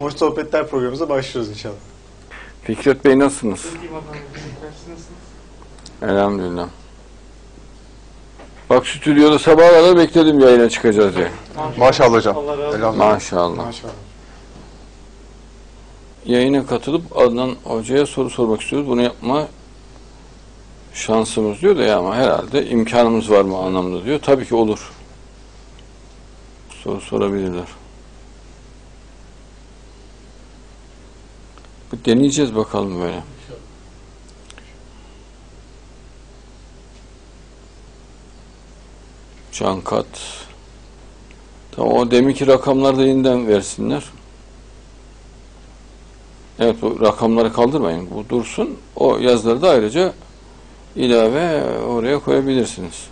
Hoş Sohbetler programımıza başlıyoruz inşallah. Fikret Bey nasılsınız? Elhamdülillah. Bak stüdyoda sabaha kadar bekledim yayına çıkacağız diye. Maşallah hocam. Maşallah. Maşallah. Yayına katılıp Adnan Hoca'ya soru sormak istiyoruz. Bunu yapma şansımız diyor da ya ama herhalde imkanımız var mı anlamda diyor. Tabii ki olur. Soru sorabilirler. Bir deneyeceğiz bakalım böyle. Cankat. Tamam, o deminki rakamları da yeniden versinler. Evet, bu rakamları kaldırmayın. Bu dursun. O yazıları da ayrıca ilave oraya koyabilirsiniz.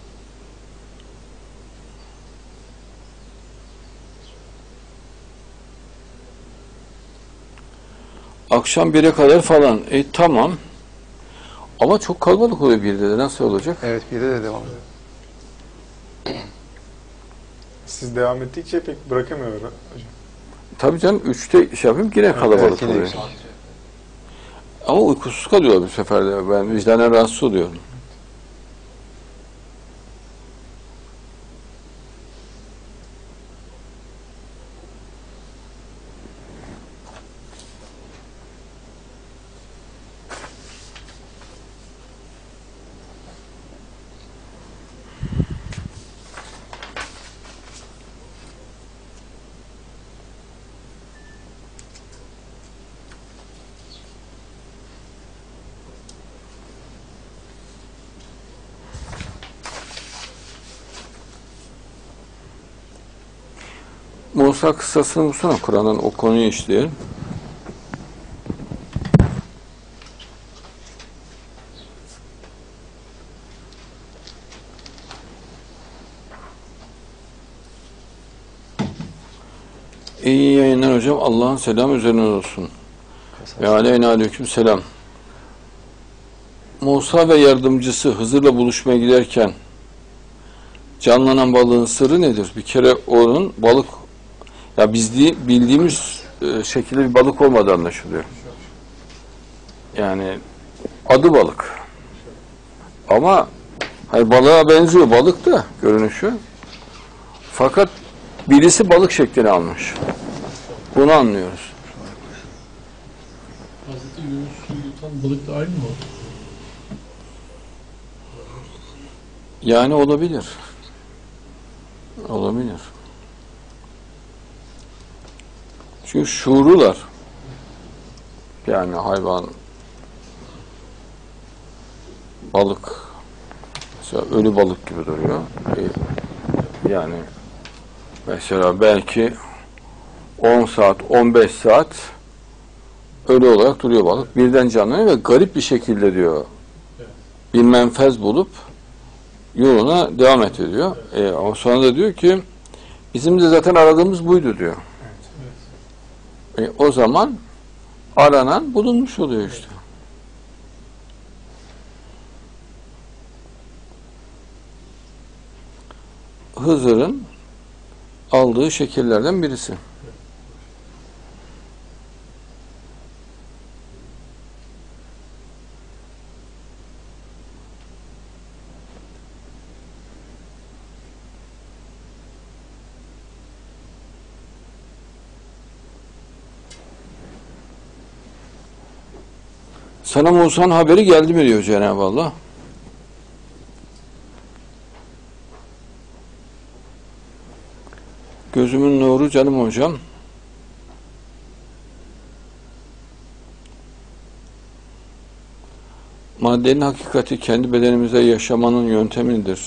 Akşam 1'e kadar falan. Tamam. Ama çok kalabalık oluyor 1'de de. Nasıl olacak? Evet, bir de devam edelim. Siz devam ettikçe pek bırakamıyor hocam. Tabii canım 3'te şey yapayım yine kalabalık Evet, yine oluyor. yüksek. Ama uykusuz kalıyor bir seferde. Ben vicdanen rahatsız oluyorum. Musa kıssasını bulsana Kur'an'dan, o konuyu işleyelim. İyi yayınlar hocam. Allah'ın selamı üzerine olsun. Ve aleyküm selam. Musa ve yardımcısı Hızır'la buluşmaya giderken canlanan balığın sırrı nedir? Bir kere onun balık, ya bildiğimiz şekilde bir balık olmadığı anlaşılıyor. Yani adı balık. Ama hani balığa benziyor, balık da görünüşü. Fakat birisi balık şeklini almış. Bunu anlıyoruz. Hazreti Yunus'u yutan balık da aynı mı? Yani olabilir. Olabilir. Çünkü şuurlular. Yani hayvan, balık, mesela ölü balık gibi duruyor. Yani mesela belki 10 saat, 15 saat ölü olarak duruyor balık. Birden canlanıyor ve garip bir şekilde diyor bir menfez bulup yoluna devam ediyor. Ama sonra da diyor ki bizim de zaten aradığımız buydu diyor. O zaman aranan bulunmuş oluyor işte. Hızır'ın aldığı şekillerden birisi. Sana Musa'nın haberi geldi mi diyor Cenab-ı Allah. Gözümün nuru canım hocam. Maddenin hakikati kendi bedenimize yaşamanın yöntemidir.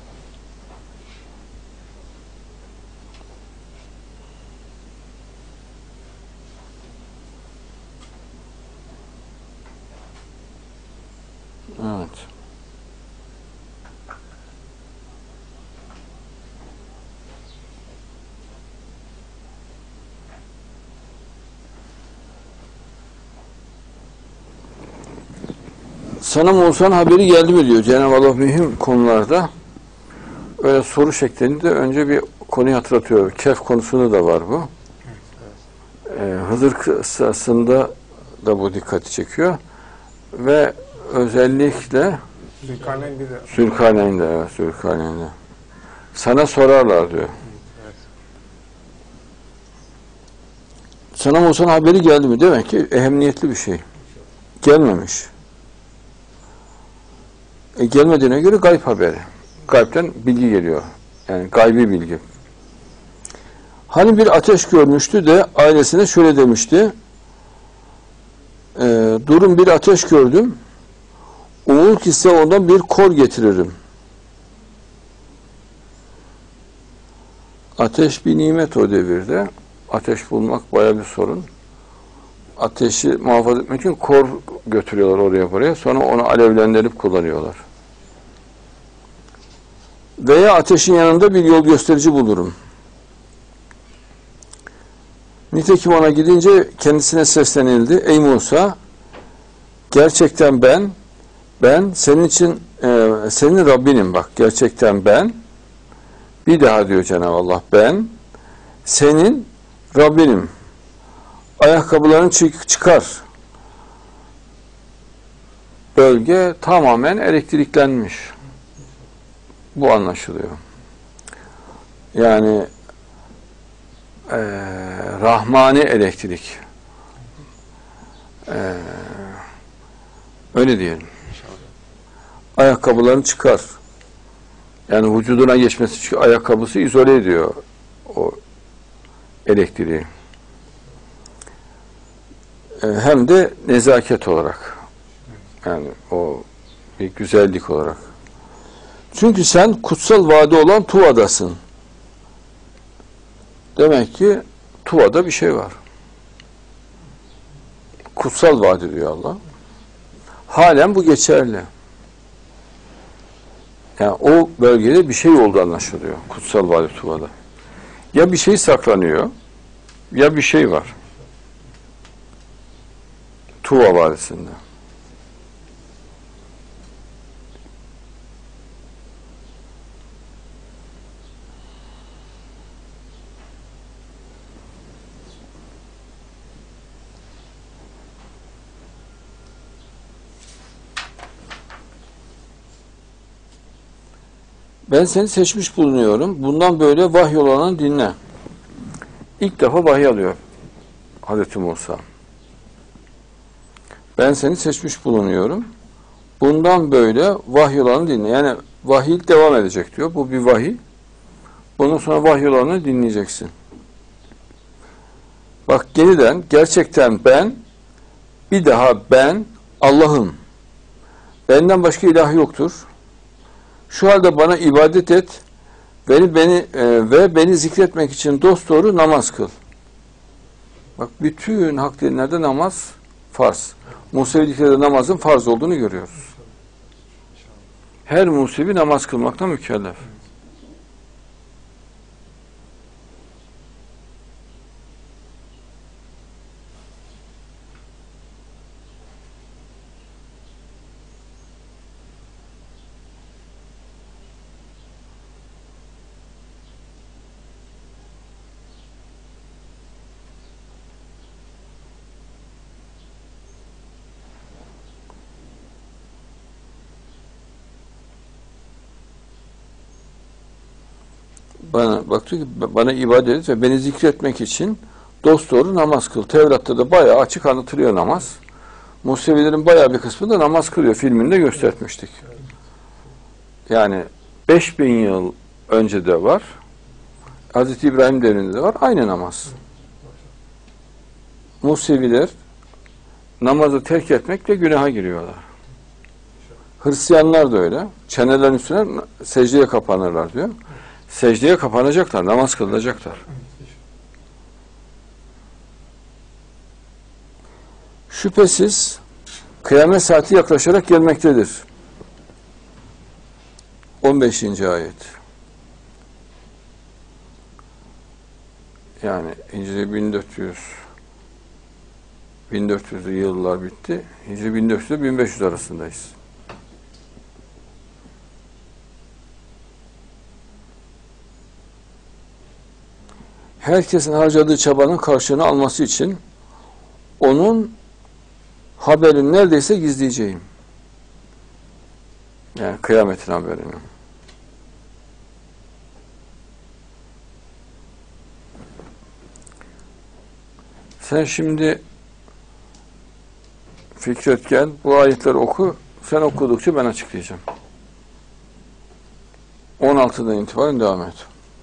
Evet. Sana Musa'nın haberi geldi mi diyor Cenab-ı Allah mühim konularda. Öyle soru şeklinde önce bir konuyu hatırlatıyor. Kehf konusunda da var bu. Hızır kıssasında da bu dikkati çekiyor. Ve özellikle Zülkarneyn bir de Zülkarneyn'de, evet, Zülkarneyn'de. Sana sorarlar diyor. evet. Sana Musa'nın haberi geldi mi? Demek ki ehemmiyetli bir şey. Gelmemiş. Gelmediğine göre gayb haberi. Gaybden bilgi geliyor. Yani gaybi bilgi. Hani bir ateş görmüştü de ailesine şöyle demişti. Durun, bir ateş gördüm. Umul ki size ondan bir kor getiririm. Ateş bir nimet o devirde. Ateş bulmak baya bir sorun. Ateşi muhafaza etmek için kor götürüyorlar oraya buraya. Sonra onu alevlendirip kullanıyorlar. Veya ateşin yanında bir yol gösterici bulurum. Nitekim ona gidince kendisine seslenildi. Ey Musa, gerçekten ben senin için senin Rabbinim, bak, gerçekten ben, bir daha diyor Cenab-ı Allah, ben senin Rabbinim. Ayakkabılarını çıkar. Bölge tamamen elektriklenmiş. Bu anlaşılıyor. Yani rahmani elektrik. Öyle diyelim. Ayakkabılarını çıkar. Yani vücuduna geçmesi için ayakkabısı izole ediyor o elektriği. Hem de nezaket olarak. Yani o bir güzellik olarak. Çünkü sen kutsal vadi olan Tuva'dasın. Demek ki Tuva'da bir şey var. Kutsal vadi diyor Allah. Halen bu geçerli. Yani o bölgede bir şey olduğu anlaşılıyor. Kutsal vadi Tuva'da. Ya bir şey saklanıyor, ya bir şey var. Tuva Vadisi'nde. Ben seni seçmiş bulunuyorum. Bundan böyle vahiy olanı dinle. İlk defa vahiy alıyor Hazreti Musa. Ben seni seçmiş bulunuyorum. Bundan böyle vahiy olanı dinle. Yani vahiy devam edecek diyor. Bu bir vahiy. Bundan sonra vahiy olanı dinleyeceksin. Bak, yeniden gerçekten bir daha ben Allah'ım. Benden başka ilah yoktur. Şu halde bana ibadet et ve beni zikretmek için dosdoğru namaz kıl. Bak, bütün hak dinlerde namaz farz. Musevilikte namazın farz olduğunu görüyoruz. Her Musevi namaz kılmaktan mükellef. Bak diyor ki, bana ibadet et ve beni zikretmek için dosdoğru namaz kıl. Tevrat'ta da bayağı açık anlatılıyor namaz. Musevilerin bayağı bir kısmı da namaz kılıyor. Filminde göstermiştik. Yani 5000 yıl önce de var. Hazreti İbrahim devrinde de var. Aynı namaz. Museviler namazı terk etmekle günaha giriyorlar. Hristiyanlar da öyle. Çenelerin üstüne secdeye kapanırlar diyor. Secdeye kapanacaklar, namaz kılacaklar. Şüphesiz kıyamet saati yaklaşarak gelmektedir. 15. ayet. Yani Hicri 1400'lü yıllar bitti. Hicri 1400 ile 1500 arasındayız. Herkesin harcadığı çabanın karşılığını alması için onun haberini neredeyse gizleyeceğim. Yani kıyametin haberini. Sen şimdi Fikret gel, bu ayetleri oku. Sen okudukça ben açıklayacağım. 16'dan itibaren devam et.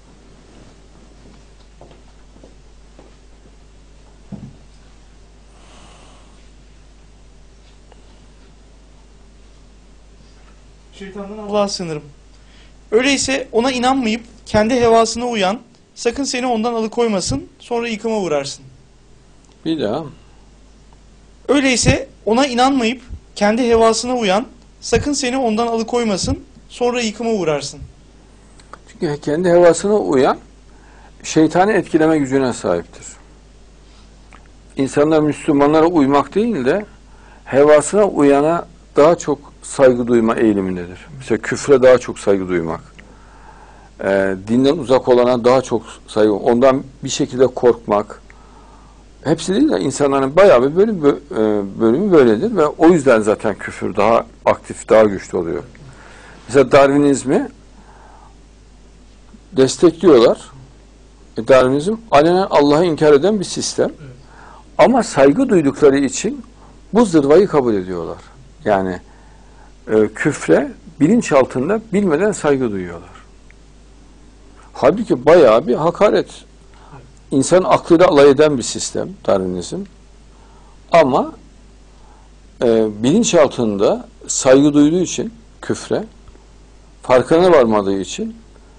Şeytandan Allah'a sığınırım. Öyleyse ona inanmayıp kendi hevasına uyan, sakın seni ondan alıkoymasın, sonra yıkıma uğrarsın. Bir daha. Öyleyse ona inanmayıp kendi hevasına uyan, sakın seni ondan alıkoymasın, sonra yıkıma uğrarsın. Çünkü kendi hevasına uyan, şeytanı etkileme gücüne sahiptir. İnsanlar Müslümanlara uymak değil de, hevasına uyana daha çok saygı duyma eğilimindedir. Mesela küfre daha çok saygı duymak. Dinden uzak olana daha çok saygı, ondan bir şekilde korkmak. Hepsi değil de insanların bayağı bir bölümü böyledir ve o yüzden zaten küfür daha aktif, daha güçlü oluyor. Mesela Darwinizmi destekliyorlar. Darwinizm alenen Allah'ı inkar eden bir sistem. Ama saygı duydukları için bu zırvayı kabul ediyorlar. Yani küfre bilinç altında bilmeden saygı duyuyorlar. Halbuki bayağı bir hakaret. İnsan aklıyla alay eden bir sistem Darwinizm. Ama bilinç altında saygı duyduğu için küfre, farkına varmadığı için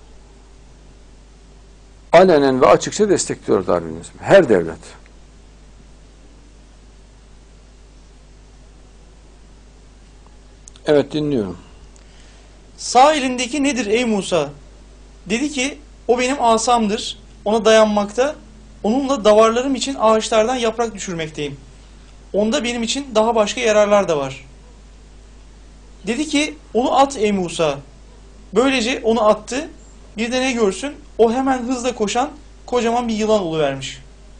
alenen ve açıkça destekliyor Darwinizm. Her devlet. Evet, dinliyorum. Sağ elindeki nedir ey Musa? Dedi ki, o benim asamdır, ona dayanmakta, onunla davarlarım için ağaçlardan yaprak düşürmekteyim. Onda benim için daha başka yararlar da var. Dedi ki, onu at ey Musa. Böylece onu attı, bir de ne görsün, o hemen hızla koşan kocaman bir yılan oluvermiş.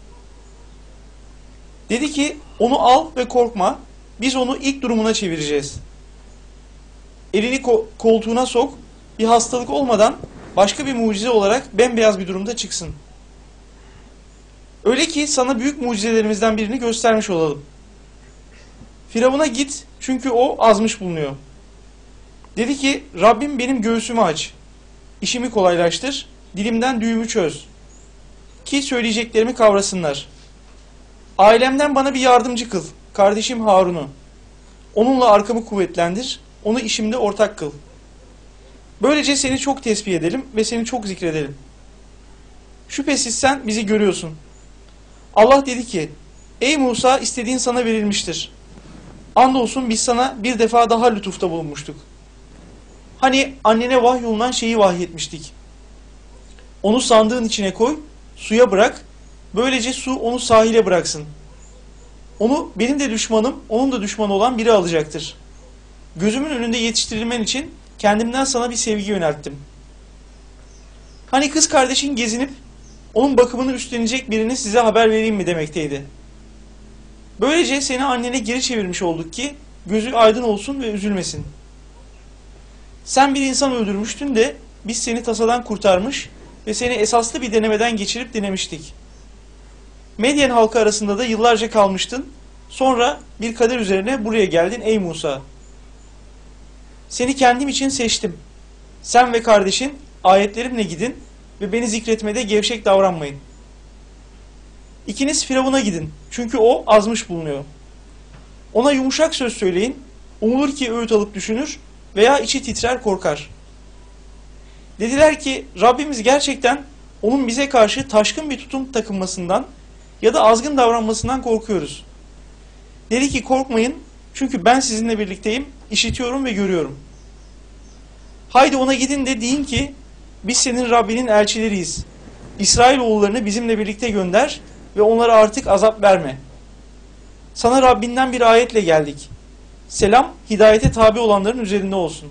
Dedi ki, onu al ve korkma, biz onu ilk durumuna çevireceğiz. Elini koltuğuna sok, bir hastalık olmadan başka bir mucize olarak bembeyaz bir durumda çıksın. Öyle ki sana büyük mucizelerimizden birini göstermiş olalım. Firavun'a git, çünkü o azmış bulunuyor. Dedi ki, Rabbim benim göğsümü aç, işimi kolaylaştır, dilimden düğümü çöz, ki söyleyeceklerimi kavrasınlar. Ailemden bana bir yardımcı kıl, kardeşim Harun'u. Onunla arkamı kuvvetlendir, onu işimde ortak kıl. Böylece seni çok tesbih edelim ve seni çok zikredelim. Şüphesiz sen bizi görüyorsun. Allah dedi ki, ey Musa, istediğin sana verilmiştir. Andolsun biz sana bir defa daha lütufta bulunmuştuk. Hani annene vahyolunan şeyi vahyetmiştik. Onu sandığın içine koy, suya bırak, böylece su onu sahile bıraksın. Onu benim de düşmanım, onun da düşmanı olan biri alacaktır. Gözümün önünde yetiştirilmen için kendimden sana bir sevgi yönelttim. Hani kız kardeşin gezinip onun bakımını üstlenecek birini size haber vereyim mi demekteydi. Böylece seni annene geri çevirmiş olduk ki gözü aydın olsun ve üzülmesin. Sen bir insan öldürmüştün de biz seni tasadan kurtarmış ve seni esaslı bir denemeden geçirip denemiştik. Medyen halkı arasında da yıllarca kalmıştın. Sonra bir kader üzerine buraya geldin ey Musa. Seni kendim için seçtim. Sen ve kardeşin ayetlerimle gidin ve beni zikretmede gevşek davranmayın. İkiniz Firavun'a gidin. Çünkü o azmış bulunuyor. Ona yumuşak söz söyleyin. Umulur ki öğüt alıp düşünür veya içi titrer korkar. Dediler ki Rabbimiz gerçekten onun bize karşı taşkın bir tutum takınmasından ya da azgın davranmasından korkuyoruz. Dedi ki korkmayın çünkü ben sizinle birlikteyim, işitiyorum ve görüyorum. Haydi ona gidin de deyin ki biz senin Rabbinin elçileriyiz. İsrailoğullarını bizimle birlikte gönder ve onlara artık azap verme. Sana Rabbinden bir ayetle geldik. Selam, hidayete tabi olanların üzerinde olsun.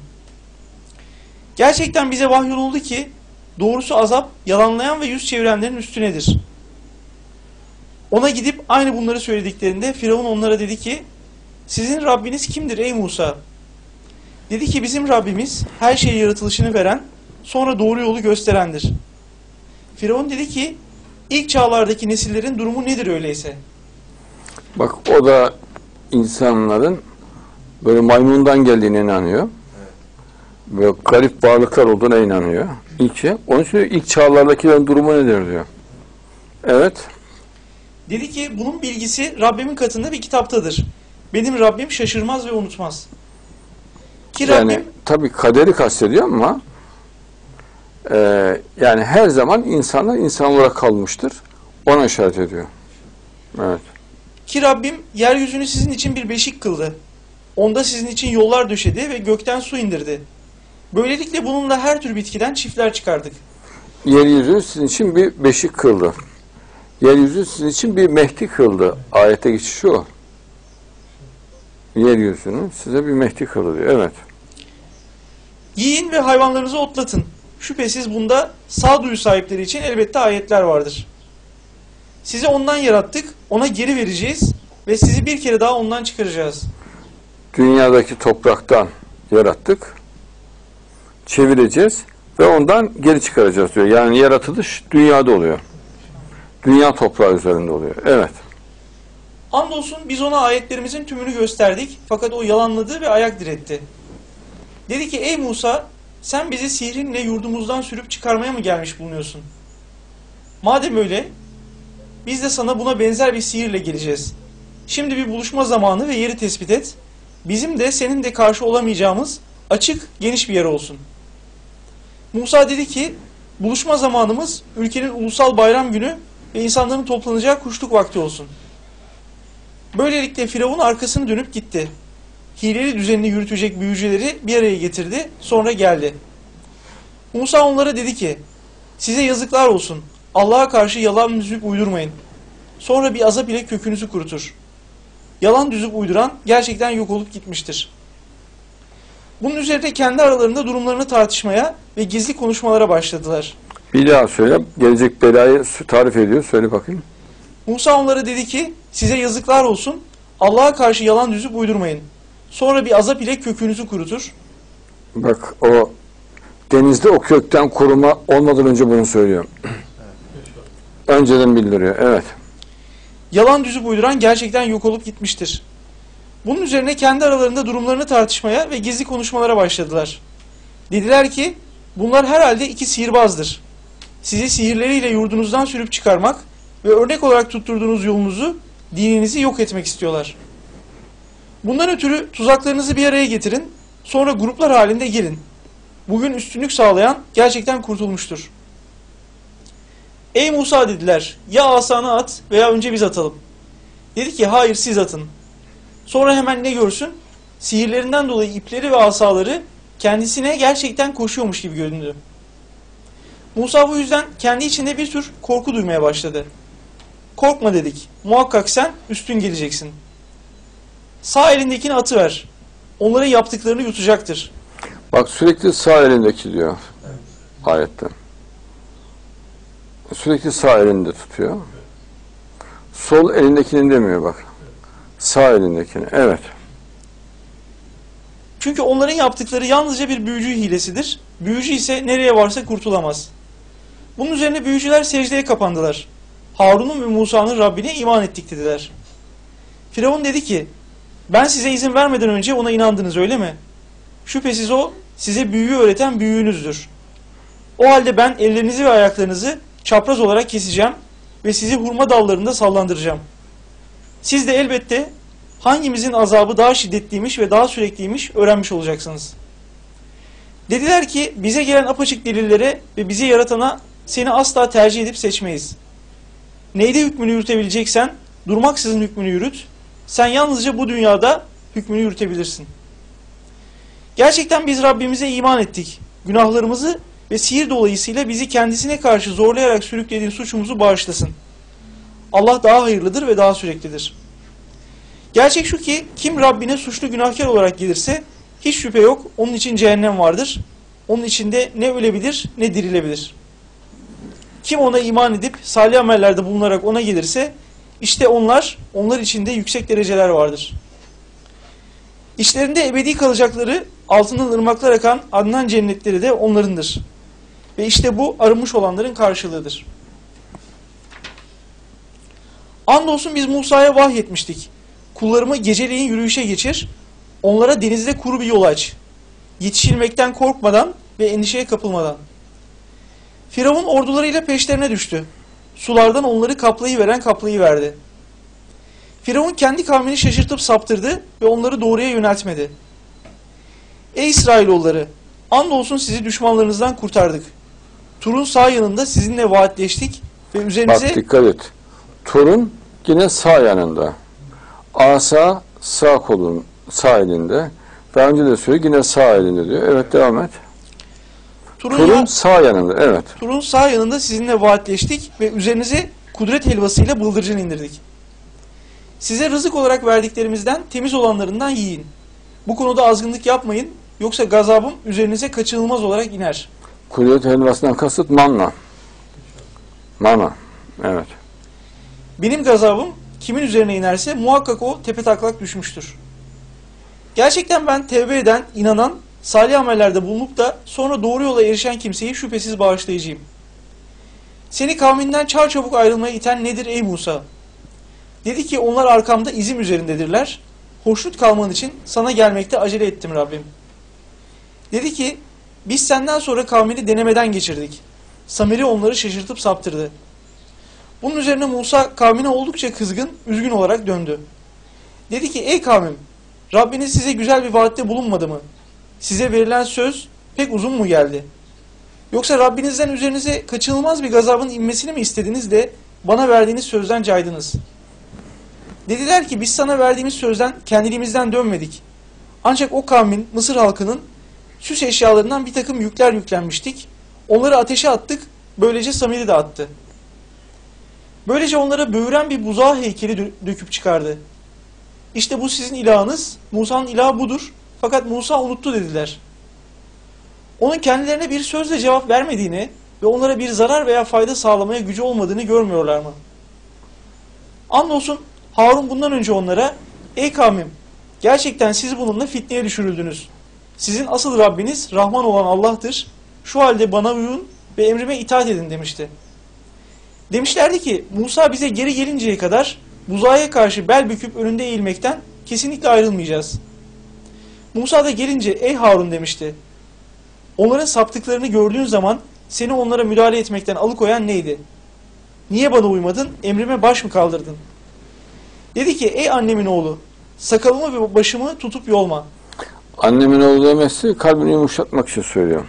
Gerçekten bize vahyolundu ki doğrusu azap yalanlayan ve yüz çevirenlerin üstünedir. Ona gidip aynı bunları söylediklerinde Firavun onlara dedi ki, sizin Rabbiniz kimdir ey Musa? Dedi ki bizim Rabbimiz her şeyin yaratılışını veren, sonra doğru yolu gösterendir. Firavun dedi ki, ilk çağlardaki nesillerin durumu nedir öyleyse? Bak o da insanların böyle maymundan geldiğine inanıyor. Böyle garip varlıklar olduğuna inanıyor. Onun için ilk çağlardakilerin durumu nedir diyor. Evet. Dedi ki bunun bilgisi Rabbimin katında bir kitaptadır. Benim Rabbim şaşırmaz ve unutmaz. Ki Yani Rabbim tabii kaderi kastediyor ama yani her zaman insanlar insan olarak kalmıştır. Ona işaret ediyor. Evet. Ki Rabbim yeryüzünü sizin için bir beşik kıldı. Onda sizin için yollar döşedi ve gökten su indirdi. Böylelikle bununla her tür bitkiden çiftler çıkardık. Yeryüzü sizin için bir beşik kıldı. Yeryüzü sizin için bir Mehdi kıldı. Ayette geçişi o. Yeryüzünü size bir Mehdi kıldı diyor. Evet. Yiyin ve hayvanlarınızı otlatın. Şüphesiz bunda sağduyu sahipleri için elbette ayetler vardır. Sizi ondan yarattık, ona geri vereceğiz ve sizi bir kere daha ondan çıkaracağız. Dünyadaki topraktan yarattık, çevireceğiz ve ondan geri çıkaracağız diyor. Yani yaratılış dünyada oluyor. Dünya toprağı üzerinde oluyor. Evet. Andolsun biz ona ayetlerimizin tümünü gösterdik fakat o yalanladı ve ayak diretti. Dedi ki ey Musa sen bizi sihrinle yurdumuzdan sürüp çıkarmaya mı gelmiş bulunuyorsun? Madem öyle biz de sana buna benzer bir sihirle geleceğiz. Şimdi bir buluşma zamanı ve yeri tespit et. Bizim de senin de karşı olamayacağımız açık geniş bir yer olsun. Musa dedi ki buluşma zamanımız ülkenin ulusal bayram günü ve insanların toplanacağı kuşluk vakti olsun. Böylelikle Firavun arkasını dönüp gitti. Hileli düzenini yürütecek büyücüleri bir araya getirdi, sonra geldi. Musa onlara dedi ki, size yazıklar olsun, Allah'a karşı yalan düzüp uydurmayın. Sonra bir azap ile kökünüzü kurutur. Yalan düzüp uyduran gerçekten yok olup gitmiştir. Bunun üzerine kendi aralarında durumlarını tartışmaya ve gizli konuşmalara başladılar. Bir daha söyle. Gelecek belayı tarif ediyor. Söyle bakayım. Musa onlara dedi ki, size yazıklar olsun, Allah'a karşı yalan düzüp uydurmayın. Sonra bir azap ile kökünüzü kurutur. Bak o denizde o kökten koruma olmadan önce bunu söylüyor. Önceden bildiriyor. Evet. Yalan düzüp uyduran gerçekten yok olup gitmiştir. Bunun üzerine kendi aralarında durumlarını tartışmaya ve gizli konuşmalara başladılar. Dediler ki, bunlar herhalde iki sihirbazdır. Sizi sihirleriyle yurdunuzdan sürüp çıkarmak ve örnek olarak tutturduğunuz yolunuzu, dininizi yok etmek istiyorlar. Bundan ötürü tuzaklarınızı bir araya getirin, sonra gruplar halinde gelin. Bugün üstünlük sağlayan gerçekten kurtulmuştur. Ey Musa dediler, ya asanı at veya önce biz atalım. Dedi ki hayır siz atın. Sonra hemen ne görsün? Sihirlerinden dolayı ipleri ve asaları kendisine gerçekten koşuyormuş gibi göründü. Musa bu yüzden kendi içinde bir tür korku duymaya başladı. Korkma dedik, muhakkak sen üstün geleceksin. Sağ elindekini atıver. Onların yaptıklarını yutacaktır. Bak sürekli sağ elindeki diyor ayette. Sürekli sağ elinde tutuyor. Sol elindekini demiyor bak. Sağ elindekini. Evet. Çünkü onların yaptıkları yalnızca bir büyücü hilesidir. Büyücü ise nereye varsa kurtulamaz. Bunun üzerine büyücüler secdeye kapandılar. Harun'un ve Musa'nın Rabbine iman ettik dediler. Firavun dedi ki, ben size izin vermeden önce ona inandınız öyle mi? Şüphesiz o size büyüyü öğreten büyüğünüzdür. O halde ben ellerinizi ve ayaklarınızı çapraz olarak keseceğim ve sizi hurma dallarında sallandıracağım. Siz de elbette hangimizin azabı daha şiddetliymiş ve daha sürekliymiş öğrenmiş olacaksınız. Dediler ki bize gelen apaçık delillere ve bizi yaratana seni asla tercih edip seçmeyiz. Neyde hükmünü yürütebileceksen durmaksızın hükmünü yürüt. Sen yalnızca bu dünyada hükmünü yürütebilirsin. Gerçekten biz Rabbimize iman ettik. Günahlarımızı ve sihir dolayısıyla bizi kendisine karşı zorlayarak sürüklediğin suçumuzu bağışlasın. Allah daha hayırlıdır ve daha süreklidir. Gerçek şu ki kim Rabbine suçlu günahkar olarak gelirse hiç şüphe yok onun için cehennem vardır. Onun içinde ne ölebilir ne dirilebilir. Kim ona iman edip salih amellerde bulunarak ona gelirse İşte onlar içinde yüksek dereceler vardır. İçlerinde ebedi kalacakları, altından ırmaklar akan Adnan cennetleri de onlarındır. Ve işte bu arınmış olanların karşılığıdır. Andolsun biz Musa'ya vahyetmiştik. Kullarımı geceleyin yürüyüşe geçir, onlara denizde kuru bir yol aç. Yetişilmekten korkmadan ve endişeye kapılmadan. Firavun ordularıyla peşlerine düştü. Sulardan onları kaplayıverdi. Firavun kendi kavmini şaşırtıp saptırdı ve onları doğruya yöneltmedi. Ey İsrailoğulları! Andolsun sizi düşmanlarınızdan kurtardık. Tur'un sağ yanında sizinle vaatleştik ve üzerinize... Bak dikkat et. Tur'un yine sağ yanında. Asa sağ kolun sağ elinde. Daha önce de söylüyor yine sağ elinde diyor. Evet devam et. Tur'un sağ yanında. Evet. Tur'un sağ yanında sizinle vaatleştik ve üzerinize kudret helvasıyla bıldırcın indirdik. Size rızık olarak verdiklerimizden temiz olanlarından yiyin. Bu konuda azgınlık yapmayın, yoksa gazabım üzerinize kaçınılmaz olarak iner. Kudret helvasından kasıt manna. Mana. Evet. Benim gazabım kimin üzerine inerse muhakkak o tepetaklak düşmüştür. Gerçekten ben tevbe eden, inanan, salih amellerde bulunup da sonra doğru yola erişen kimseyi şüphesiz bağışlayacağım. Seni kavminden çarçabuk ayrılmaya iten nedir ey Musa? Dedi ki onlar arkamda izim üzerindedirler. Hoşnut kalman için sana gelmekte acele ettim Rabbim. Dedi ki biz senden sonra kavmini denemeden geçirdik. Samiri onları şaşırtıp saptırdı. Bunun üzerine Musa kavmine oldukça kızgın, üzgün olarak döndü. Dedi ki ey kavmim, Rabbiniz size güzel bir vaatte bulunmadı mı? Size verilen söz pek uzun mu geldi? Yoksa Rabbinizden üzerinize kaçınılmaz bir gazabın inmesini mi istediniz de bana verdiğiniz sözden caydınız? Dediler ki biz sana verdiğimiz sözden kendiliğimizden dönmedik. Ancak o kavmin, Mısır halkının süs eşyalarından bir takım yükler yüklenmiştik. Onları ateşe attık, böylece Samiri de attı. Böylece onlara böğüren bir buzağı heykeli döküp çıkardı. İşte bu sizin ilahınız, Musa'nın ilahı budur. Fakat Musa unuttu dediler. Onun kendilerine bir sözle cevap vermediğini ve onlara bir zarar veya fayda sağlamaya gücü olmadığını görmüyorlar mı? Andolsun Harun bundan önce onlara, ey kavmim, gerçekten siz bununla fitneye düşürüldünüz. Sizin asıl Rabbiniz Rahman olan Allah'tır. Şu halde bana uyun ve emrime itaat edin demişti. Demişlerdi ki Musa bize geri gelinceye kadar buzağa karşı bel büküp önünde eğilmekten kesinlikle ayrılmayacağız. Musa da gelince ey Harun demişti. Onların saptıklarını gördüğün zaman seni onlara müdahale etmekten alıkoyan neydi? Niye bana uymadın? Emrime baş mı kaldırdın? Dedi ki ey annemin oğlu, sakalımı ve başımı tutup yolma. Annemin oğlu demesi kalbini yumuşatmak için söylüyor.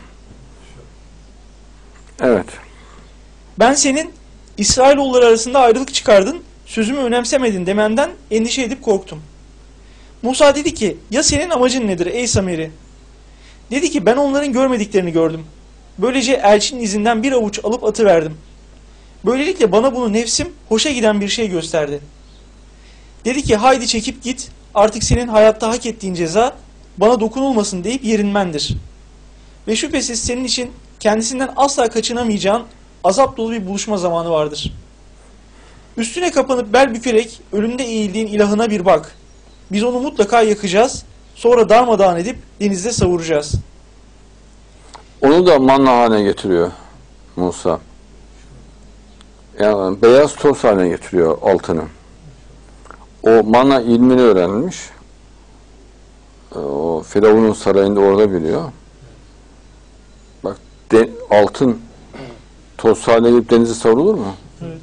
Evet. Ben senin İsrailoğulları arasında ayrılık çıkardın, sözümü önemsemedin demenden endişe edip korktum. Musa dedi ki ya senin amacın nedir ey Samiri? Dedi ki ben onların görmediklerini gördüm. Böylece elçinin izinden bir avuç alıp atıverdim. Böylelikle bana bunu nefsim hoşa giden bir şey gösterdi. Dedi ki haydi çekip git, artık senin hayatta hak ettiğin ceza bana dokunulmasın deyip yerinmendir. Ve şüphesiz senin için kendisinden asla kaçınamayacağın azap dolu bir buluşma zamanı vardır. Üstüne kapanıp bel bükerek önünde eğildiğin ilahına bir bak. Biz onu mutlaka yakacağız, sonra darmadağın edip denizde savuracağız. Onu da manna haline getiriyor Musa. Yani beyaz toz haline getiriyor altını. O manna ilmini öğrenmiş. O Firavun'un sarayında orada biliyor. Bak altın toz haline gelip denize savrulur mu? Evet.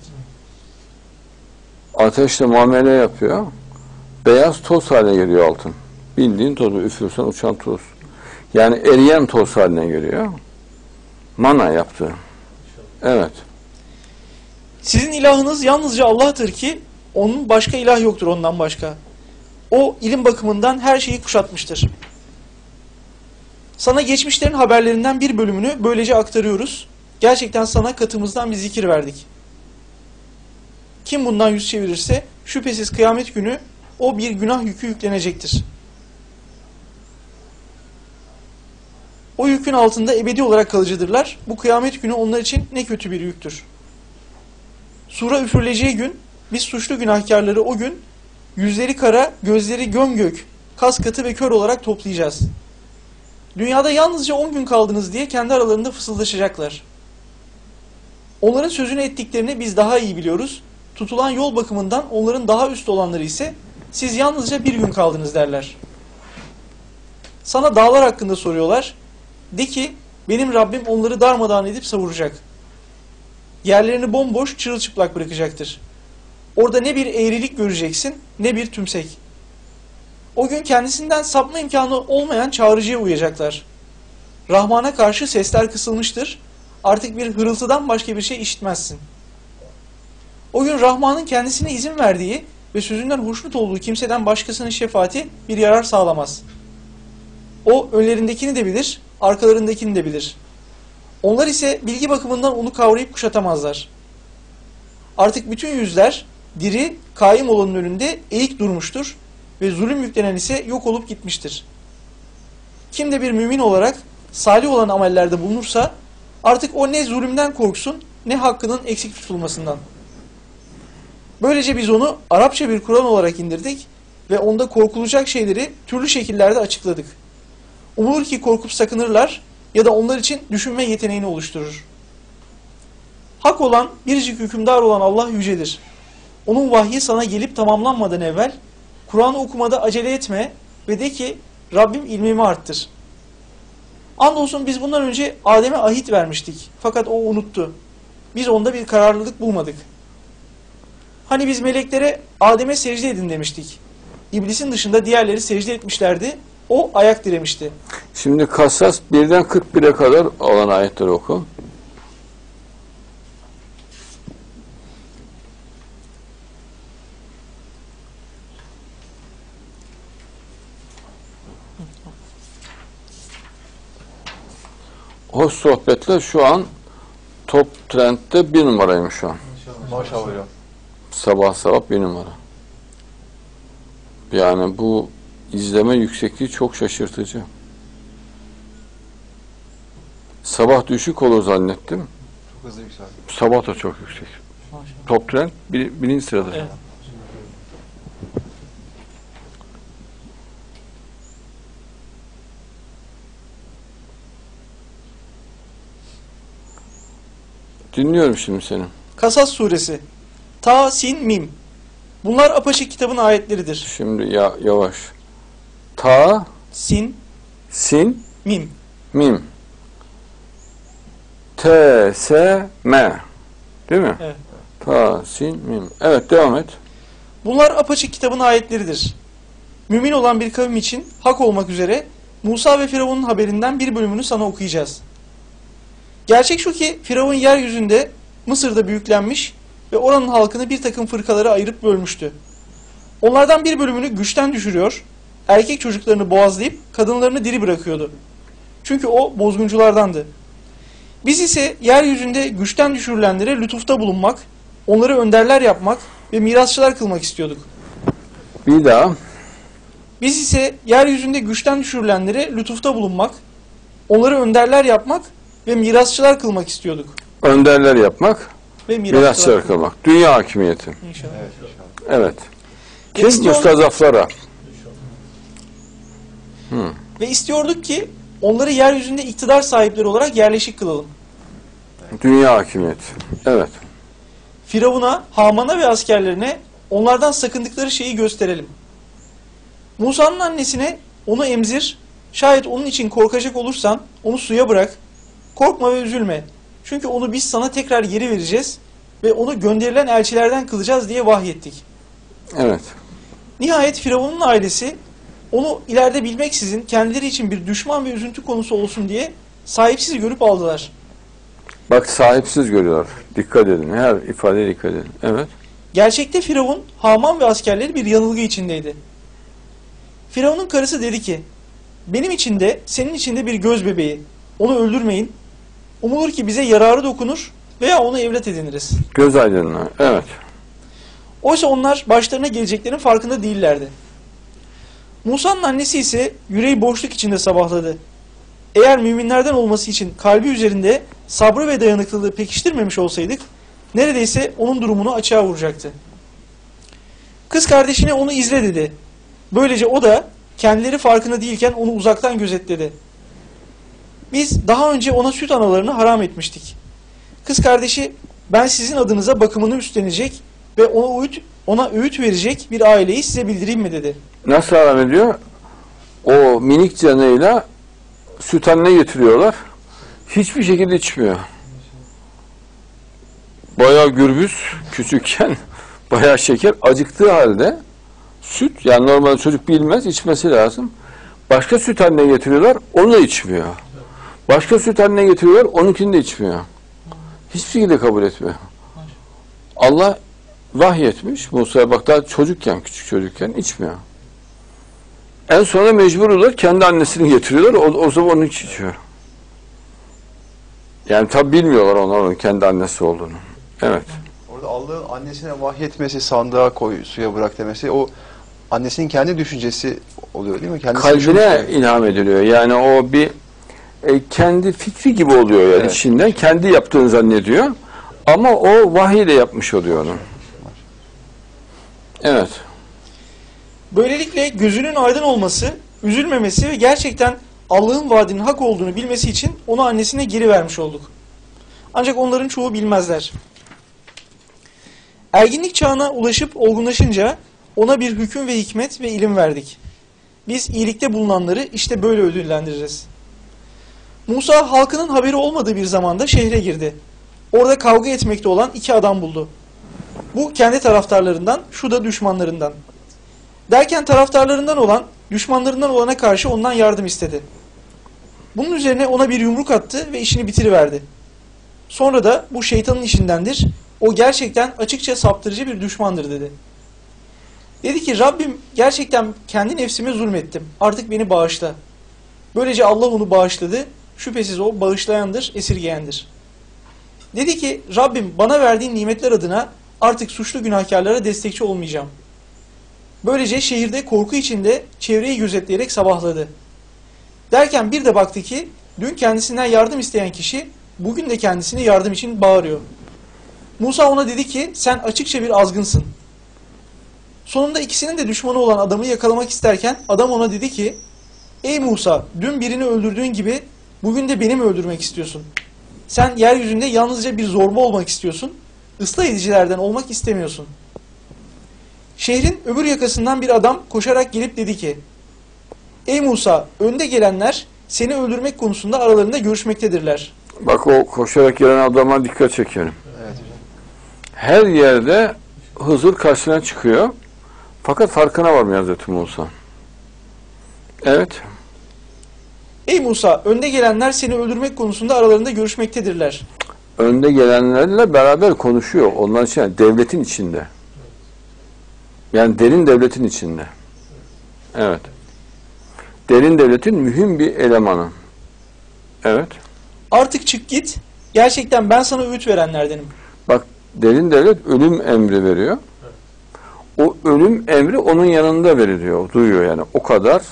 Ateşle muamele yapıyor. Beyaz toz haline geliyor altın. Bildiğin tozu üfürsen uçan toz. Yani eriyen toz haline geliyor. Mana yaptı. Evet. Sizin ilahınız yalnızca Allah'tır ki onun başka ilah yoktur ondan başka. O ilim bakımından her şeyi kuşatmıştır. Sana geçmişlerin haberlerinden bir bölümünü böylece aktarıyoruz. Gerçekten sana katımızdan bir zikir verdik. Kim bundan yüz çevirirse şüphesiz kıyamet günü o bir günah yükü yüklenecektir. O yükün altında ebedi olarak kalıcıdırlar. Bu kıyamet günü onlar için ne kötü bir yüktür. Sura üfürüleceği gün biz suçlu günahkarları o gün yüzleri kara, gözleri gömgök, kas katı ve kör olarak toplayacağız. Dünyada yalnızca 10 gün kaldınız diye kendi aralarında fısıldaşacaklar. Onların sözünü ettiklerini biz daha iyi biliyoruz. Tutulan yol bakımından onların daha üst olanları ise siz yalnızca 1 gün kaldınız derler. Sana dağlar hakkında soruyorlar. De ki benim Rabbim onları darmadağın edip savuracak. Yerlerini bomboş çırılçıplak bırakacaktır. Orada ne bir eğrilik göreceksin ne bir tümsek. O gün kendisinden sapma imkanı olmayan çağrıcıya uyacaklar. Rahman'a karşı sesler kısılmıştır. Artık bir hırıltıdan başka bir şey işitmezsin. O gün Rahman'ın kendisine izin verdiği ve sözünden hoşnut olduğu kimseden başkasının şefaati bir yarar sağlamaz. O önlerindekini de bilir, arkalarındakini de bilir. Onlar ise bilgi bakımından onu kavrayıp kuşatamazlar. Artık bütün yüzler diri, kaim olanın önünde eğik durmuştur ve zulüm yüklenen ise yok olup gitmiştir. Kim de bir mümin olarak salih olan amellerde bulunursa artık o ne zulümden korksun ne hakkının eksik tutulmasından. Böylece biz onu Arapça bir Kur'an olarak indirdik ve onda korkulacak şeyleri türlü şekillerde açıkladık. Umulur ki korkup sakınırlar ya da onlar için düşünme yeteneğini oluşturur. Hak olan, biricik hükümdar olan Allah yücedir. Onun vahyi sana gelip tamamlanmadan evvel Kur'an'ı okumada acele etme ve de ki Rabbim ilmimi arttır. Andolsun biz bundan önce Adem'e ahit vermiştik fakat o unuttu. Biz onda bir kararlılık bulmadık. Hani biz meleklere Adem'e secde edin demiştik. İblisin dışında diğerleri secde etmişlerdi. O ayak diremişti. Şimdi Kasas 1'den 41'e kadar olan ayetleri oku. Hoş sohbetler şu an top trendde 1 numaraymış şu an. Maşallah hocam. Sabah sabah 1 numara. Yani bu izleme yüksekliği çok şaşırtıcı. Sabah düşük olur zannettim. Çok hızlı yükseldi. Sabah da çok yüksek. Top trend birinci sırada. Evet. Dinliyorum şimdi seni. Kasas suresi. Ta, sin, mim. Bunlar apaçık kitabın ayetleridir. Şimdi yavaş. Ta, Sin, sin, mim. mim. T, S, M. Değil mi? Evet. Ta, sin, mim. Evet, devam et. Bunlar apaçık kitabın ayetleridir. Mümin olan bir kavim için hak olmak üzere Musa ve Firavun'un haberinden bir bölümünü sana okuyacağız. Gerçek şu ki Firavun yeryüzünde Mısır'da büyüklenmiş ve oranın halkını bir takım fırkalara ayırıp bölmüştü. Onlardan bir bölümünü güçten düşürüyor, erkek çocuklarını boğazlayıp kadınlarını diri bırakıyordu. Çünkü o bozgunculardandı. Biz ise yeryüzünde güçten düşürülenlere lütufta bulunmak, onları önderler yapmak ve mirasçılar kılmak istiyorduk. Bir daha. Biz ise yeryüzünde güçten düşürülenlere lütufta bulunmak, onları önderler yapmak ve mirasçılar kılmak istiyorduk. Önderler yapmak, Ve mirasçılar kılmak. Dünya hakimiyeti. İnşallah. Evet inşallah. Evet. Kim? İstiyor- Mustazaflara. Ve istiyorduk ki onları yeryüzünde iktidar sahipleri olarak yerleşik kılalım. Dünya hakimiyeti. Evet. Firavun'a, Haman'a ve askerlerine onlardan sakındıkları şeyi gösterelim. Musa'nın annesine onu emzir, şayet onun için korkacak olursan onu suya bırak, korkma ve üzülme. Çünkü onu biz sana tekrar geri vereceğiz ve onu gönderilen elçilerden kılacağız diye vahyettik. Evet. Nihayet Firavun'un ailesi onu ileride bilmeksizin kendileri için bir düşman ve üzüntü konusu olsun diye sahipsiz görüp aldılar. Bak sahipsiz görüyorlar. Dikkat edin. Her ifadeye dikkat edin. Evet. Gerçekte Firavun, Haman ve askerleri bir yanılgı içindeydi. Firavun'un karısı dedi ki, benim için de senin için de bir göz bebeği, onu öldürmeyin. Umulur ki bize yararı dokunur veya onu evlat ediniriz. Göz aydınlığı. Evet. Oysa onlar başlarına geleceklerin farkında değillerdi. Musa'nın annesi ise yüreği boşluk içinde sabahladı. Eğer müminlerden olması için kalbi üzerinde sabrı ve dayanıklılığı pekiştirmemiş olsaydık, neredeyse onun durumunu açığa vuracaktı. Kız kardeşine onu izle dedi. Böylece o da kendileri farkında değilken onu uzaktan gözetledi. Biz daha önce ona süt analarını haram etmiştik. Kız kardeşi ben sizin adınıza bakımını üstlenecek ve ona öğüt verecek bir aileyi size bildireyim mi dedi. Nasıl haram ediyor? O minik canıyla süt anne getiriyorlar. Hiçbir şekilde içmiyor. Bayağı gürbüz, küçükken bayağı şeker, acıktığı halde süt, yani normalde çocuk bilmez, içmesi lazım. Başka süt anne getiriyorlar, onu da içmiyor. Başka süt anne getiriyorlar, onunkini de içmiyor. Hiçbir şekilde kabul etmiyor. Allah vahyetmiş Musa'ya, bak daha çocukken, küçük çocukken içmiyor. En sonunda mecbur oluyorlar, kendi annesini getiriyorlar, o zaman onun için içiyor. Yani tabi bilmiyorlar onun kendi annesi olduğunu. Evet. Orada Allah'ın annesine vahyetmesi, sandığa koy, suya bırak demesi, o annesinin kendi düşüncesi oluyor değil mi? Kendisi Kalbine ilham ediliyor. Yani o bir kendi fikri gibi oluyor yani, evet, içinden. Kendi yaptığını zannediyor. Ama o vahiyle yapmış oluyor onu. Evet. Böylelikle gözünün aydın olması, üzülmemesi ve gerçekten Allah'ın vaadinin hak olduğunu bilmesi için onu annesine geri vermiş olduk. Ancak onların çoğu bilmezler. Erginlik çağına ulaşıp olgunlaşınca ona bir hüküm ve hikmet ve ilim verdik. Biz iyilikte bulunanları işte böyle ödüllendiririz. Musa halkının haberi olmadığı bir zamanda şehre girdi. Orada kavga etmekte olan 2 adam buldu. Bu kendi taraftarlarından, şu da düşmanlarından. Derken taraftarlarından olan, düşmanlarından olana karşı ondan yardım istedi. Bunun üzerine ona bir yumruk attı ve işini bitiriverdi. Sonra da bu şeytanın işindendir, o gerçekten açıkça saptırıcı bir düşmandır dedi. Dedi ki Rabbim gerçekten kendi nefsime zulmettim, artık beni bağışla. Böylece Allah onu bağışladı, şüphesiz o bağışlayandır, esirgeyendir. Dedi ki Rabbim bana verdiğin nimetler adına artık suçlu günahkarlara destekçi olmayacağım. Böylece şehirde korku içinde çevreyi gözetleyerek sabahladı. Derken bir de baktı ki dün kendisinden yardım isteyen kişi bugün de kendisine yardım için bağırıyor. Musa ona dedi ki sen açıkça bir azgınsın. Sonunda ikisinin de düşmanı olan adamı yakalamak isterken adam ona dedi ki ey Musa dün birini öldürdüğün gibi bugün de beni mi öldürmek istiyorsun? Sen yeryüzünde yalnızca bir zorba olmak istiyorsun, ıslah edicilerden olmak istemiyorsun. Şehrin öbür yakasından bir adam koşarak gelip dedi ki ey Musa önde gelenler seni öldürmek konusunda aralarında görüşmektedirler. Bak o koşarak gelen adama dikkat çekelim. Evet hocam. Her yerde Hızır karşısına çıkıyor. Fakat farkına varmıyor Hazreti Musa. Evet. Ey Musa önde gelenler seni öldürmek konusunda aralarında görüşmektedirler. Önde gelenlerle beraber konuşuyor. Onlar için yani devletin içinde. Yani derin devletin içinde. Evet. Derin devletin mühim bir elemanı. Evet. Artık çık git. Gerçekten ben sana öğüt verenlerdenim. Bak derin devlet ölüm emri veriyor. O ölüm emri onun yanında veriliyor. Duyuyor yani. O kadar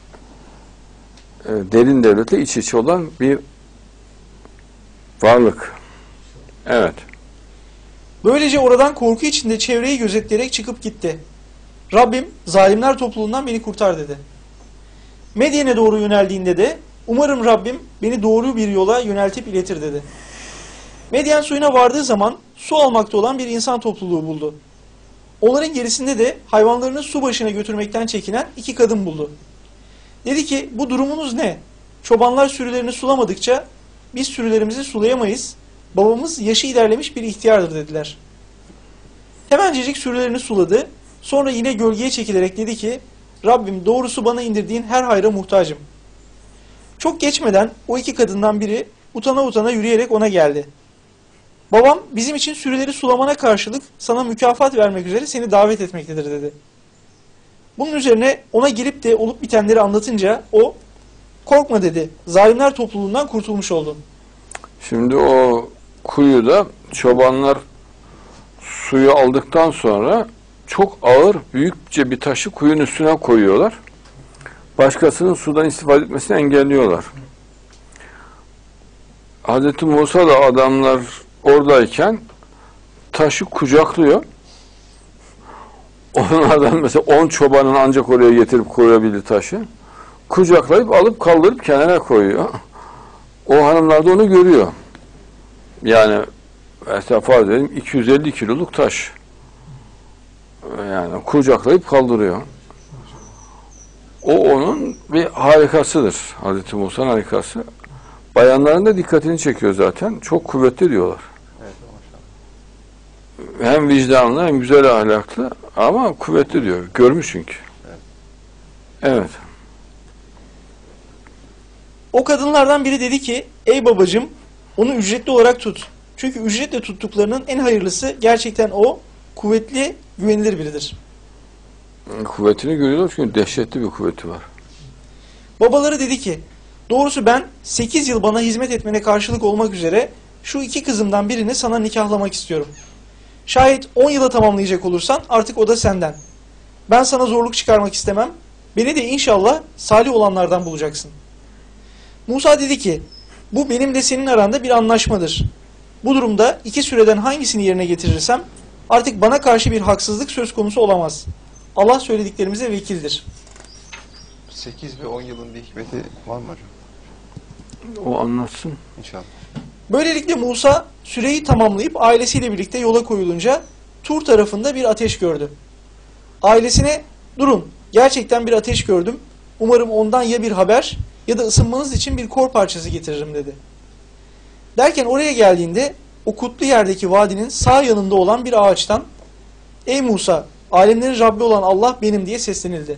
derin devletle iç içe olan bir varlık. Evet. Böylece oradan korku içinde çevreyi gözetleyerek çıkıp gitti. Rabbim zalimler topluluğundan beni kurtar dedi. Medyen'e doğru yöneldiğinde de umarım Rabbim beni doğru bir yola yöneltip iletir dedi. Medyen suyuna vardığı zaman su almakta olan bir insan topluluğu buldu. Onların gerisinde de hayvanlarını su başına götürmekten çekinen 2 kadın buldu. Dedi ki bu durumunuz ne? Çobanlar sürülerini sulamadıkça biz sürülerimizi sulayamayız. Babamız yaşı ilerlemiş bir ihtiyardır dediler. Hemencecik sürülerini suladı. Sonra yine gölgeye çekilerek dedi ki Rabbim doğrusu bana indirdiğin her hayra muhtacım. Çok geçmeden o 2 kadından biri utana utana yürüyerek ona geldi. Babam bizim için sürüleri sulamana karşılık sana mükafat vermek üzere seni davet etmektedir dedi. Bunun üzerine ona gelip de olup bitenleri anlatınca o korkma dedi. Zalimler topluluğundan kurtulmuş oldun. Şimdi o kuyuda çobanlar suyu aldıktan sonra çok ağır, büyükçe bir taşı kuyunun üstüne koyuyorlar. Başkasının sudan istifade etmesini engelliyorlar. Hazreti Musa da adamlar oradayken taşı kucaklıyor. onlardan mesela 10 çobanın ancak oraya getirip koyabilir taşı. Kucaklayıp alıp kaldırıp kenara koyuyor. O hanımlar da onu görüyor. Yani mesela farz edelim 250 kiloluk taş. Yani kucaklayıp kaldırıyor. O onun bir harikasıdır. Hazreti Musa'nın harikası. Bayanların da dikkatini çekiyor zaten. Çok kuvvetli diyorlar. Evet, maşallah. Hem vicdanlı hem güzel ahlaklı ama kuvvetli diyor. Görmüş çünkü. Evet. O kadınlardan biri dedi ki, ey babacığım, onu ücretli olarak tut. Çünkü ücretle tuttuklarının en hayırlısı gerçekten o, kuvvetli, güvenilir biridir. Kuvvetini görüyorlar çünkü dehşetli bir kuvveti var. Babaları dedi ki, doğrusu ben 8 yıl bana hizmet etmene karşılık olmak üzere şu 2 kızımdan birini sana nikahlamak istiyorum. Şayet 10 yıla tamamlayacak olursan artık o da senden. Ben sana zorluk çıkarmak istemem. Beni de inşallah salih olanlardan bulacaksın. Musa dedi ki, bu benimle senin aranda bir anlaşmadır. Bu durumda 2 süreden hangisini yerine getirirsem artık bana karşı bir haksızlık söz konusu olamaz. Allah söylediklerimize vekildir. 8 ve 10 yılın bir hikmeti var mı hocam? O anlatsın. İnşallah. Böylelikle Musa süreyi tamamlayıp ailesiyle birlikte yola koyulunca Tur tarafında bir ateş gördü. Ailesine, durun, gerçekten bir ateş gördüm. Umarım ondan ya bir haber ya da ısınmanız için bir kor parçası getiririm dedi. Derken oraya geldiğinde o kutlu yerdeki vadinin sağ yanında olan bir ağaçtan, ey Musa, alemlerin Rabbi olan Allah benim diye seslenildi.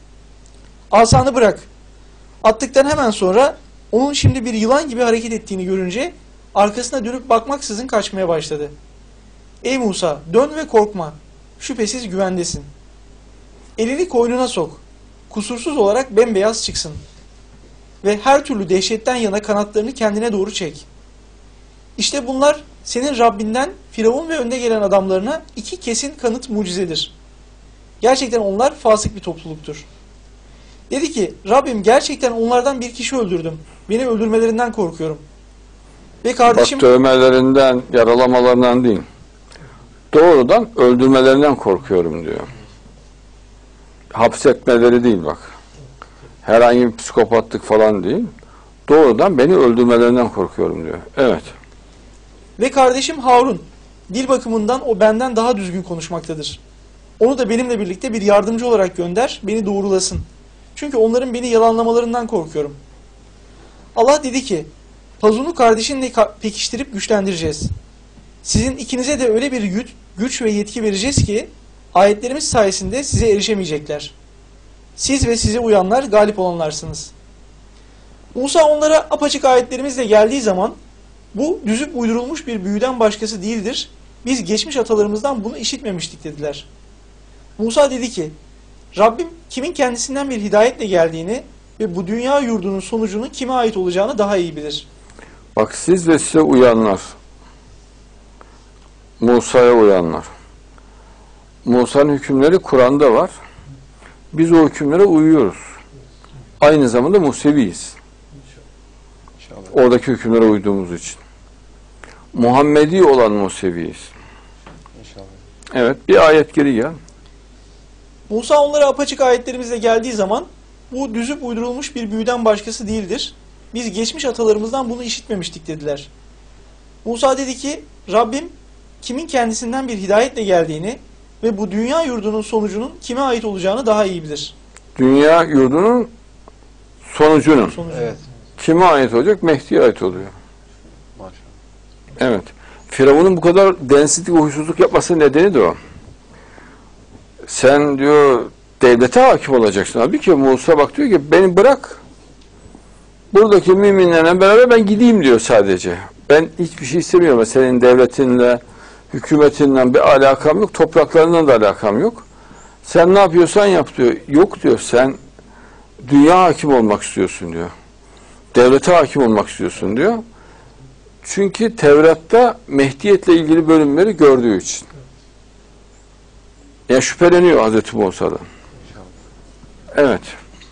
Asanı bırak. Attıktan hemen sonra onun şimdi bir yılan gibi hareket ettiğini görünce arkasına dönüp bakmaksızın kaçmaya başladı. Ey Musa, dön ve korkma. Şüphesiz güvendesin. Elini koynuna sok. Kusursuz olarak bembeyaz çıksın. Ve her türlü dehşetten yana kanatlarını kendine doğru çek. İşte bunlar senin Rabbinden Firavun ve önde gelen adamlarına 2 kesin kanıt mucizedir. Gerçekten onlar fasık bir topluluktur. Dedi ki, Rabbim gerçekten onlardan bir kişi öldürdüm. Beni öldürmelerinden korkuyorum. Ve kardeşim... Bak dövmelerinden, yaralamalarından değil. Doğrudan öldürmelerinden korkuyorum diyor. Hapsetmeleri değil bak. Herhangi bir psikopatlık falan değil. Doğrudan beni öldürmelerinden korkuyorum diyor. Evet. Ve kardeşim Harun, dil bakımından o benden daha düzgün konuşmaktadır. Onu da benimle birlikte bir yardımcı olarak gönder, beni doğrulasın. Çünkü onların beni yalanlamalarından korkuyorum. Allah dedi ki, Pazun'u kardeşinle pekiştirip güçlendireceğiz. Sizin ikinize de öyle bir güç ve yetki vereceğiz ki, ayetlerimiz sayesinde size erişemeyecekler. Siz ve size uyanlar galip olanlarsınız. Musa onlara apaçık ayetlerimizle geldiği zaman, bu düzüp uydurulmuş bir büyüden başkası değildir. Biz geçmiş atalarımızdan bunu işitmemiştik dediler. Musa dedi ki, Rabbim kimin kendisinden bir hidayetle geldiğini ve bu dünya yurdunun sonucunun kime ait olacağını daha iyi bilir. Bak siz ve size uyanlar. Musa'ya uyanlar. Musa'nın hükümleri Kur'an'da var. Biz o hükümlere uyuyoruz. Aynı zamanda Museviyiz. İnşallah. Oradaki hükümlere uyduğumuz için. Muhammedi olan Museviyiz. İnşallah. Evet, bir ayet geri gel. Musa onlara apaçık ayetlerimizle geldiği zaman bu düzüp uydurulmuş bir büyüden başkası değildir. Biz geçmiş atalarımızdan bunu işitmemiştik dediler. Musa dedi ki, Rabbim kimin kendisinden bir hidayetle geldiğini ve bu dünya yurdunun sonucunun kime ait olacağını daha iyi bilir. Dünya yurdunun sonucunun Evet. kime ait olacak? Mehdi'ye ait oluyor. Maşallah. Evet. Firavun'un bu kadar densizlik ve huysuzluk yapması nedeni de o. Sen diyor devlete hakim olacaksın. Halbuki Musa bak diyor ki beni bırak. Buradaki müminlerle beraber ben gideyim diyor sadece. Ben hiçbir şey istemiyorum. Senin devletinle, hükümetinden bir alakam yok. Topraklarından da alakam yok. Sen ne yapıyorsan yap diyor. Yok diyor sen dünya hakim olmak istiyorsun diyor. Devlete hakim olmak istiyorsun diyor. Çünkü Tevrat'ta Mehdiyet'le ilgili bölümleri gördüğü için. Ya şüpheleniyor Hazreti Musa'dan. Evet.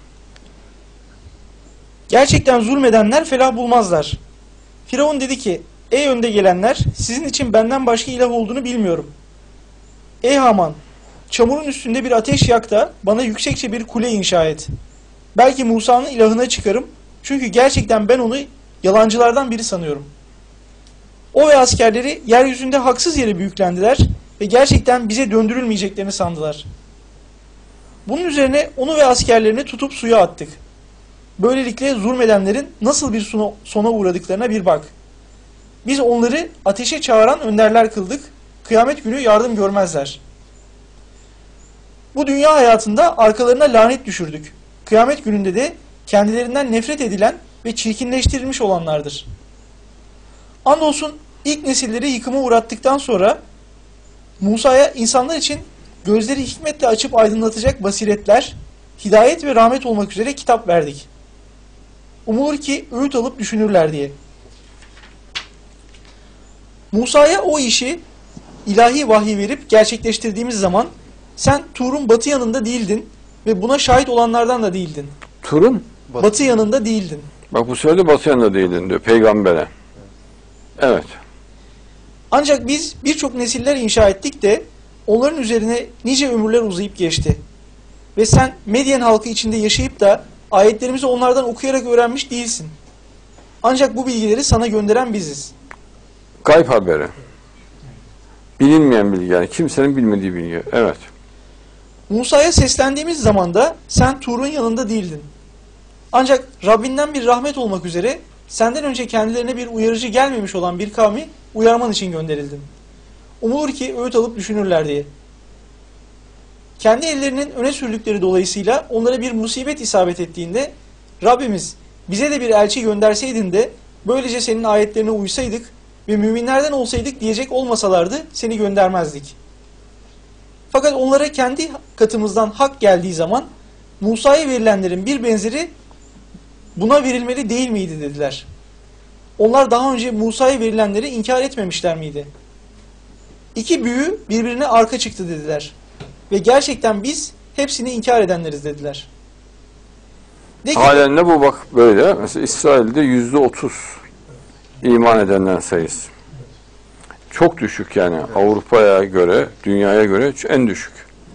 Gerçekten zulmedenler felah bulmazlar. Firavun dedi ki, ey önde gelenler, sizin için benden başka ilah olduğunu bilmiyorum. Ey Haman, çamurun üstünde bir ateş yak da bana yüksekçe bir kule inşa et. Belki Musa'nın ilahına çıkarım. Çünkü gerçekten ben onu yalancılardan biri sanıyorum. O ve askerleri yeryüzünde haksız yere büyüklendiler ve gerçekten bize döndürülmeyeceklerini sandılar. Bunun üzerine onu ve askerlerini tutup suya attık. Böylelikle zulmedenlerin nasıl bir sona uğradıklarına bir bak. Biz onları ateşe çağıran önderler kıldık. Kıyamet günü yardım görmezler. Bu dünya hayatında arkalarına lanet düşürdük. Kıyamet gününde de kendilerinden nefret edilen ve çirkinleştirilmiş olanlardır. Andolsun ilk nesilleri yıkıma uğrattıktan sonra Musa'ya insanlar için gözleri hikmetle açıp aydınlatacak basiretler, hidayet ve rahmet olmak üzere kitap verdik. Umulur ki öğüt alıp düşünürler diye. Musa'ya o işi ilahi vahiy verip gerçekleştirdiğimiz zaman sen Tur'un batı yanında değildin ve buna şahit olanlardan da değildin. Tur'un Batı yanında değildin. bak bu söyledi batı yanında değildin diyor peygambere. Evet. Ancak biz birçok nesiller inşa ettik de onların üzerine nice ömürler uzayıp geçti. Ve sen Medyen halkı içinde yaşayıp da ayetlerimizi onlardan okuyarak öğrenmiş değilsin. Ancak bu bilgileri sana gönderen biziz. Gayb haberi. Bilinmeyen bilgi yani kimsenin bilmediği bilgi. Evet. Musa'ya seslendiğimiz zaman da sen Tur'un yanında değildin. Ancak Rabbinden bir rahmet olmak üzere senden önce kendilerine bir uyarıcı gelmemiş olan bir kavmi uyarman için gönderildin. Umulur ki öğüt alıp düşünürler diye. Kendi ellerinin öne sürdükleri dolayısıyla onlara bir musibet isabet ettiğinde Rabbimiz bize de bir elçi gönderseydin de böylece senin ayetlerine uysaydık ve müminlerden olsaydık diyecek olmasalardı seni göndermezdik. Fakat onlara kendi katımızdan hak geldiği zaman Musa'ya verilenlerin bir benzeri buna verilmeli değil miydi dediler. Onlar daha önce Musa'ya verilenleri inkar etmemişler miydi? İki büyü birbirine arka çıktı dediler. Ve gerçekten biz hepsini inkar edenleriz dediler. De ki, Halen de bu bak böyle. Mesela İsrail'de %30 iman edenlerin sayısı. Çok düşük yani Avrupa'ya göre, dünyaya göre en düşük.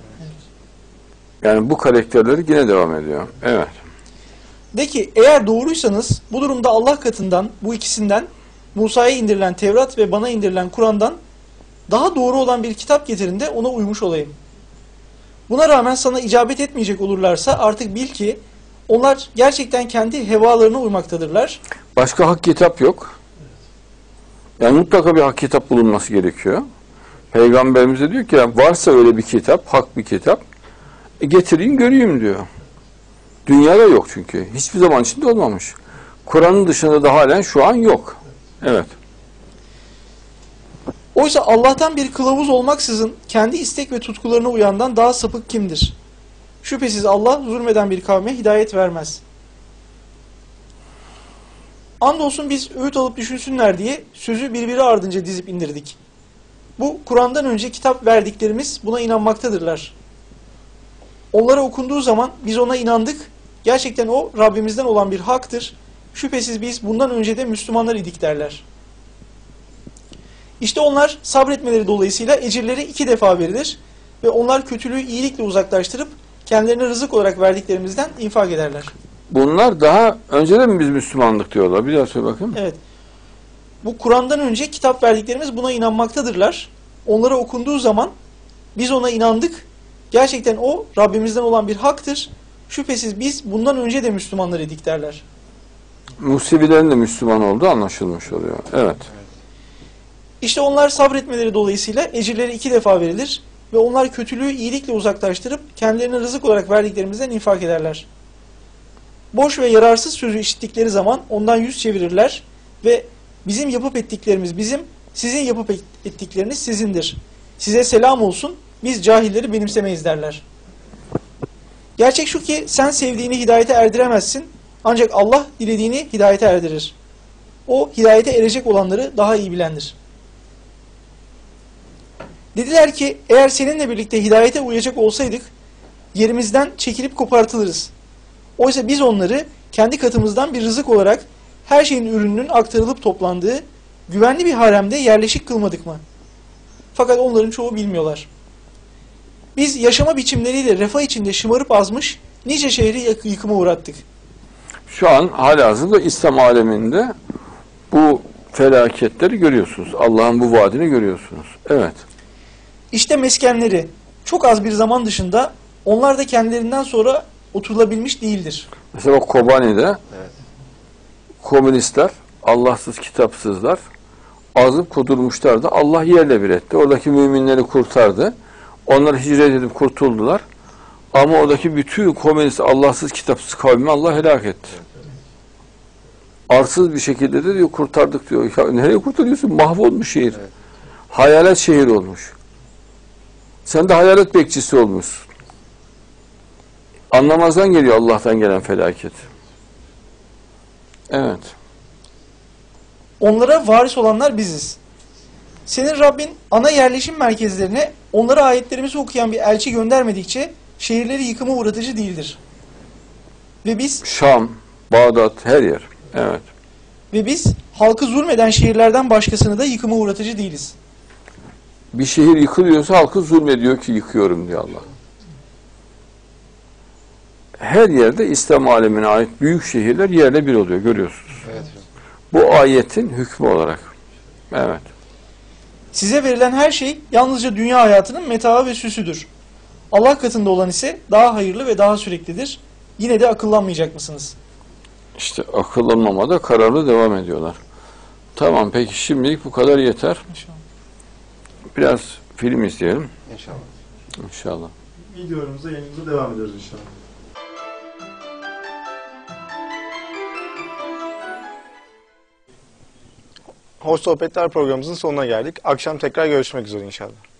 Yani bu karakterleri yine devam ediyor. Evet. de ki eğer doğruysanız bu durumda Allah katından bu ikisinden Musa'ya indirilen Tevrat ve bana indirilen Kur'an'dan daha doğru olan bir kitap getirin de ona uymuş olayım. Buna rağmen sana icabet etmeyecek olurlarsa artık bil ki onlar gerçekten kendi hevalarına uymaktadırlar. Başka hak kitap yok. Yani mutlaka bir hak kitap bulunması gerekiyor. Peygamberimiz de diyor ki ya varsa öyle bir kitap, hak bir kitap getirin göreyim diyor. Dünyada yok çünkü. Hiçbir zaman içinde olmamış. Kur'an'ın dışında da halen şu an yok. Evet. Oysa Allah'tan bir kılavuz olmaksızın kendi istek ve tutkularına uyandan daha sapık kimdir? Şüphesiz Allah zulmeden bir kavme hidayet vermez. Andolsun biz öğüt alıp düşünsünler diye sözü birbiri ardınca dizip indirdik. Bu Kur'an'dan önce kitap verdiklerimiz buna inanmaktadırlar. Onlara okunduğu zaman biz ona inandık. Gerçekten o Rabbimizden olan bir haktır. Şüphesiz biz bundan önce de Müslümanlar idik derler. İşte onlar sabretmeleri dolayısıyla ecirleri 2 defa verilir ve onlar kötülüğü iyilikle uzaklaştırıp kendilerine rızık olarak verdiklerimizden infak ederler. Bunlar daha önceden mi biz Müslümanlık diyorlar? Bir daha söyle bakayım. Evet. Bu Kur'an'dan önce kitap verdiklerimiz buna inanmaktadırlar. Onlara okunduğu zaman biz ona inandık. Gerçekten o Rabbimizden olan bir haktır. Şüphesiz biz bundan önce de Müslümanlar idik derler. Musevilerin de Müslüman olduğu anlaşılmış oluyor. Evet. İşte onlar sabretmeleri dolayısıyla ecirleri 2 defa verilir ve onlar kötülüğü iyilikle uzaklaştırıp kendilerine rızık olarak verdiklerimizden infak ederler. Boş ve yararsız sözü işittikleri zaman ondan yüz çevirirler ve bizim yapıp ettiklerimiz bizim, sizin yapıp ettikleriniz sizindir. Size selam olsun, biz cahilleri benimsemeyiz derler. Gerçek şu ki sen sevdiğini hidayete erdiremezsin ancak Allah dilediğini hidayete erdirir. O hidayete erecek olanları daha iyi bilendir. Dediler ki eğer seninle birlikte hidayete uyacak olsaydık yerimizden çekilip kopartılırız. Oysa biz onları kendi katımızdan bir rızık olarak her şeyin ürününün aktarılıp toplandığı güvenli bir haremde yerleşik kılmadık mı? Fakat onların çoğu bilmiyorlar. Biz yaşama biçimleriyle refah içinde şımarıp azmış, nice şehri yıkıma uğrattık. Şu an halihazırda İslam aleminde bu felaketleri görüyorsunuz. Allah'ın bu vaadini görüyorsunuz. Evet. İşte meskenleri çok az bir zaman dışında onlar da kendilerinden sonra oturulabilmiş değildir. Mesela Kobani'de Evet. komünistler, Allahsız kitapsızlar azıp kudurmuşlardı. Allah yerle bir etti. Oradaki müminleri kurtardı. Onlar hicret edip kurtuldular. Ama oradaki bütün komünist, Allahsız kitapsız kavmi Allah helak etti. Arsız bir şekilde de diyor kurtardık diyor. Ya nereye kurtarıyorsun? Mahvolmuş şehir. Evet. Hayalet şehir olmuş. Sen de hayalet bekçisi olmuşsun. Anlamazdan geliyor Allah'tan gelen felaket. Evet. Onlara varis olanlar biziz. Senin Rabbin ana yerleşim merkezlerine onlara ayetlerimizi okuyan bir elçi göndermedikçe şehirleri yıkıma uğratıcı değildir. Ve Şam, Bağdat, her yer. Evet. biz halkı zulmeden şehirlerden başkasını da yıkıma uğratıcı değiliz. Bir şehir yıkılıyorsa halkı zulmediyor ki yıkıyorum diyor Allah. Her yerde İslam alemine ait büyük şehirler yerle bir oluyor. Görüyorsunuz. Evet. Bu ayetin hükmü olarak. Evet. Size verilen her şey yalnızca dünya hayatının metaı ve süsüdür. Allah katında olan ise daha hayırlı ve daha süreklidir. Yine de akıllanmayacak mısınız? İşte akıllanmamada kararlı devam ediyorlar. Tamam, peki şimdilik bu kadar yeter. İnşallah. Biraz film izleyelim. İnşallah. İnşallah. Videolarımıza, yayınımıza devam ediyoruz inşallah. Hoş Sohbetler programımızın sonuna geldik. Akşam tekrar görüşmek üzere inşallah.